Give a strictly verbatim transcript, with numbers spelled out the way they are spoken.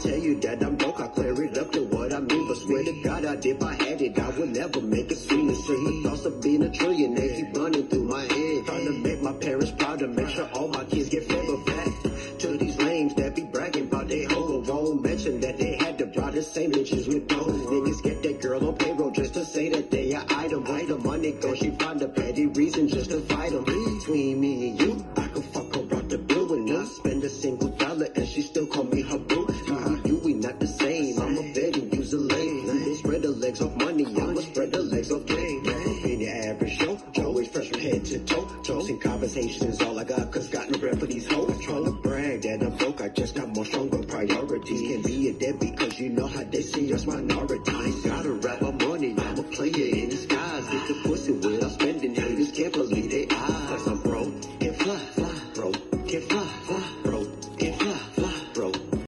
tell you that I'm broke, I clear it up to what I mean. But swear to God, I if I had it, I would never make it seem the same. The thoughts of being a trillionaire keep running through my head. Trying to make my parents proud, to make sure all my kids get fed. But back to these lames that be bragging about they hoe. Won't mention that they had to buy the same bitches with dough. Niggas get that girl on payroll just to say that they are item. Where the money goes, she find a petty reason just to fight them. Between me and you, I could fuck her out the bill and not spend a single dollar, and she still call me her boo. You, you, we not the same. I'm a vet and use a lane. I don't spread the legs off money, I'ma spread the legs off game. Never been the average show, always fresh from head to toe. Toast and conversations all I got, cause got no breath for these hoes. Trying to brag that I'm broke, I just got more stronger priorities. Can't be a deadbeat cause you know how they see us minorities. I ain't gotta rap my money, I'm a player in disguise. It's the pussy without spending, haters can't believe they eyes. I'm